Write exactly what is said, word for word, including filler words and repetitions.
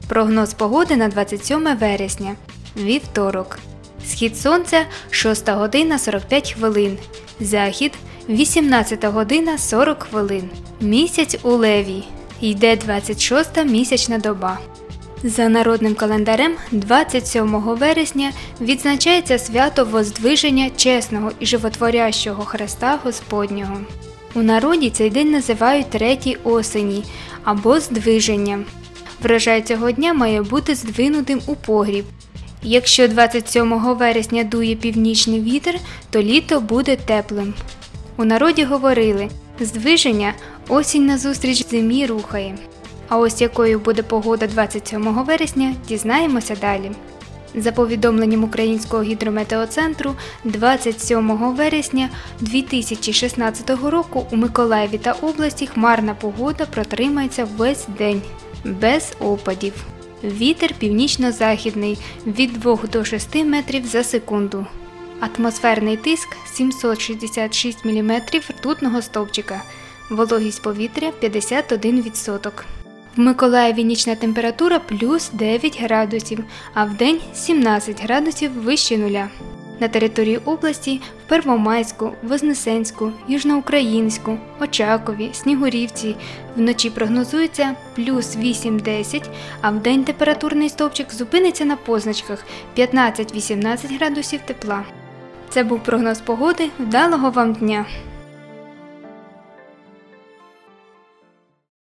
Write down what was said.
Прогноз погоди на двадцять сьоме вересня. Вівторок. Схід сонця – шоста година сорок п'ять хвилин. Захід – вісімнадцята година сорок хвилин. Місяць у Леві. Йде двадцять шоста місячна доба. За народним календарем двадцять сьомого вересня відзначається свято Воздвиження чесного і животворящого Христа Господнього. У народі цей день називають третій осені або здвиження. Врожай цього дня має бути здвинутим у погріб. Якщо двадцять сьомого вересня дує північний вітер, то літо буде теплим. У народі говорили: «Здвиження осінь назустріч зимі рухає». А ось якою буде погода двадцять сьомого вересня, дізнаємося далі. За повідомленням Українського гідрометеоцентру, двадцять сьомого вересня дві тисячі шістнадцятого року у Миколаєві та області хмарна погода протримається весь день, без опадів. Вітер північно-західний від двох до шести метрів за секунду. Атмосферний тиск сімсот шістдесят шість міліметрів ртутного стовпчика. Вологість повітря п'ятдесят один відсоток. В Миколаєві нічна температура плюс дев'ять градусів, а вдень сімнадцять градусів вище нуля. На території області в Первомайську, Вознесенську, Южноукраїнську, Очакові, Снігурівці вночі прогнозується плюс вісім-десять, а вдень температурний стовпчик зупиниться на позначках п'ятнадцять-вісімнадцять градусів тепла. Це був прогноз погоди. Вдалого вам дня!